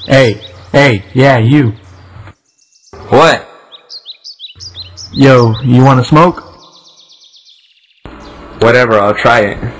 Hey, yeah, you. What? Yo, you wanna smoke? Whatever, I'll try it.